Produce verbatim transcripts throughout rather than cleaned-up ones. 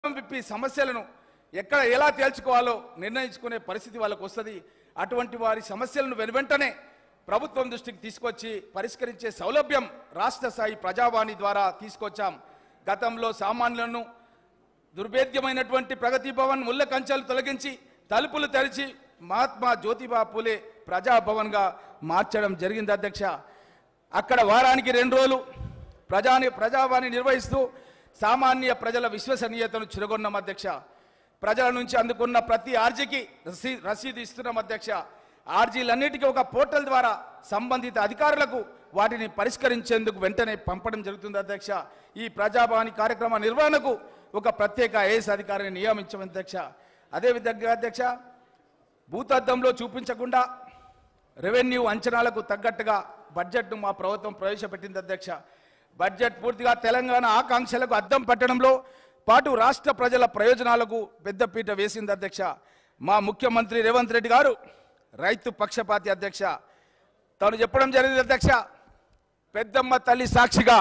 విప్పి సమస్యలను ఎక్కడ ఎలా తేల్చుకోవాలో నిర్ణయించుకునే పరిస్థితి వాళ్ళకు వస్తుంది. అటువంటి వారి సమస్యలను వెనువెంటనే ప్రభుత్వం దృష్టికి తీసుకొచ్చి పరిష్కరించే సౌలభ్యం రాష్ట్ర స్థాయి ప్రజావాణి ద్వారా తీసుకొచ్చాం. గతంలో సామాన్యులను దుర్భేద్యమైనటువంటి ప్రగతి భవన్ ముళ్ళ కంచెలు తొలగించి తలుపులు తెరిచి మహాత్మా జ్యోతిబా పూలే ప్రజాభవన్గా మార్చడం జరిగింది అధ్యక్ష. అక్కడ వారానికి రెండు రోజులు ప్రజాని ప్రజావాణి నిర్వహిస్తూ సామాన్య ప్రజల విశ్వసనీయతను చిరగొన్నాం అధ్యక్ష. ప్రజల నుంచి అందుకున్న ప్రతి ఆర్జీకి రసీ రసీదు ఇస్తున్నాం అధ్యక్ష. ఆర్జీలన్నిటికీ ఒక పోర్టల్ ద్వారా సంబంధిత అధికారులకు వాటిని పరిష్కరించేందుకు వెంటనే పంపడం జరుగుతుంది అధ్యక్ష. ఈ ప్రజావాణి కార్యక్రమ నిర్వహణకు ఒక ప్రత్యేక ఐఏఎస్ అధికారిని నియమించాం అధ్యక్ష. అదేవిధంగా అధ్యక్ష, భూతద్దంలో చూపించకుండా రెవెన్యూ అంచనాలకు తగ్గట్టుగా బడ్జెట్ను మా ప్రభుత్వం ప్రవేశపెట్టింది అధ్యక్ష. బడ్జెట్ పూర్తిగా తెలంగాణ ఆకాంక్షలకు అద్దం పట్టడంలో పాటు రాష్ట్ర ప్రజల ప్రయోజనాలకు పెద్దపీట వేసింది అధ్యక్ష. మా ముఖ్యమంత్రి రేవంత్ రెడ్డి గారు రైతు పక్షపాతి అధ్యక్ష. తాను చెప్పడం జరిగింది అధ్యక్ష, పెద్దమ్మ తల్లి సాక్షిగా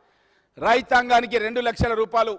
రైతాంగానికి రెండు లక్షల రూపాయలు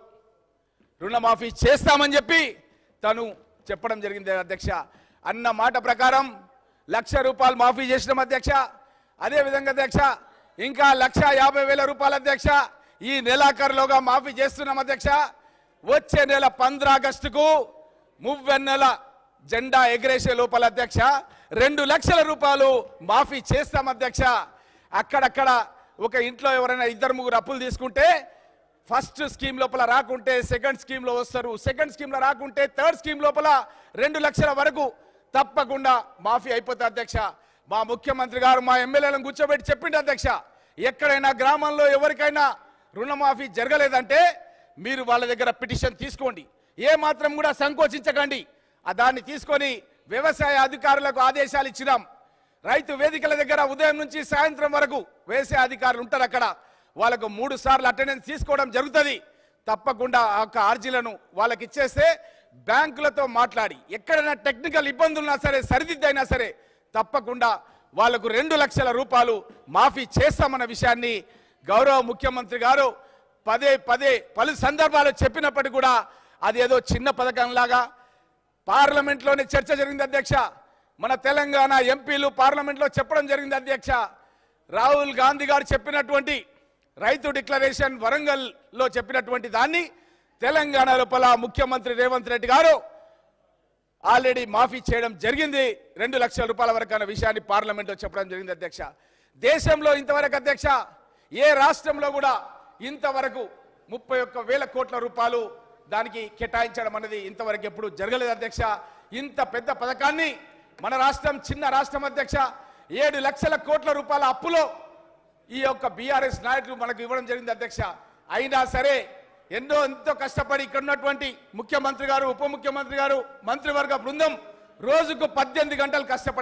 రుణమాఫీ చేస్తామని చెప్పి తను చెప్పడం జరిగింది అధ్యక్ష. అన్న మాట ప్రకారం లక్ష రూపాయలు మాఫీ చేసినాం అధ్యక్ష. అదేవిధంగా అధ్యక్ష, ఇంకా లక్ష యాభై వేల రూపాయల అధ్యక్ష ఈ నెలాఖరులోగా మాఫీ చేస్తున్నాం అధ్యక్ష. వచ్చే నెల పంద్ర ఆగస్టుకు మువ్వెన్నెల జెండా ఎగరేసే లోపల అధ్యక్ష రెండు లక్షల రూపాయలు మాఫీ చేస్తాం అధ్యక్ష. అక్కడక్కడ ఒక ఇంట్లో ఎవరైనా ఇద్దరు ముగ్గురు అప్పులు తీసుకుంటే ఫస్ట్ స్కీమ్ లోపల రాకుంటే సెకండ్ స్కీమ్లో వస్తారు, సెకండ్ స్కీమ్లో రాకుంటే థర్డ్ స్కీమ్ లోపల రెండు లక్షల వరకు తప్పకుండా మాఫీ అయిపోతుంది అధ్యక్ష. మా ముఖ్యమంత్రి గారు మా ఎమ్మెల్యేలను కూర్చోబెట్టి చెప్పిండు అధ్యక్ష, ఎక్కడైనా గ్రామంలో ఎవరికైనా రుణమాఫీ జరగలేదంటే మీరు వాళ్ళ దగ్గర పిటిషన్ తీసుకోండి, ఏ మాత్రం కూడా సంకోచించకండి. దాన్ని తీసుకొని వ్యవసాయ అధికారులకు ఆదేశాలు ఇచ్చినాం. రైతు వేదికల దగ్గర ఉదయం నుంచి సాయంత్రం వరకు వ్యవసాయ అధికారులు ఉంటారు, అక్కడ వాళ్ళకు మూడు సార్లు అటెండెన్స్ తీసుకోవడం జరుగుతుంది. తప్పకుండా ఆ యొక్క ఆర్జీలను వాళ్ళకి ఇచ్చేస్తే బ్యాంకులతో మాట్లాడి ఎక్కడైనా టెక్నికల్ ఇబ్బందులు ఉన్నా సరే సరిదిద్దైనా సరే తప్పకుండా వాళ్లకు రెండు లక్షల రూపాయలు మాఫీ చేస్తామన్న విషయాన్ని గౌరవ ముఖ్యమంత్రి గారు పదే పదే పలు సందర్భాలు చెప్పినప్పటికీ కూడా అది ఏదో చిన్న పథకంలాగా పార్లమెంట్లోనే చర్చ జరిగింది అధ్యక్ష. మన తెలంగాణ ఎంపీలు పార్లమెంట్లో చెప్పడం జరిగింది అధ్యక్ష. రాహుల్ గాంధీ గారు చెప్పినటువంటి రైతు డిక్లరేషన్ వరంగల్లో చెప్పినటువంటి దాన్ని తెలంగాణ లోపల ముఖ్యమంత్రి రేవంత్ రెడ్డి గారు ఆల్రెడీ మాఫీ చేయడం జరిగింది, రెండు లక్షల రూపాయల వరకు అన్న విషయాన్ని పార్లమెంట్లో చెప్పడం జరిగింది అధ్యక్ష. దేశంలో ఇంతవరకు అధ్యక్ష ఏ రాష్ట్రంలో కూడా ఇంతవరకు ముప్పై ఒక్క వేల కోట్ల రూపాయలు దానికి కేటాయించడం అనేది ఇంతవరకు ఎప్పుడు జరగలేదు అధ్యక్ష. ఇంత పెద్ద పథకాన్ని మన రాష్ట్రం చిన్న రాష్ట్రం అధ్యక్ష, ఏడు లక్షల కోట్ల రూపాయల అప్పులో ఈ యొక్క బీఆర్ఎస్ నాయకులు మనకు ఇవ్వడం జరిగింది అధ్యక్ష. అయినా సరే ఎన్నో ఎంతో కష్టపడి ఇక్కడ ఉన్నటువంటి ముఖ్యమంత్రి గారు, ఉప ముఖ్యమంత్రి గారు, మంత్రివర్గ బృందం రోజుకు పద్దెనిమిది గంటలు కష్టపడి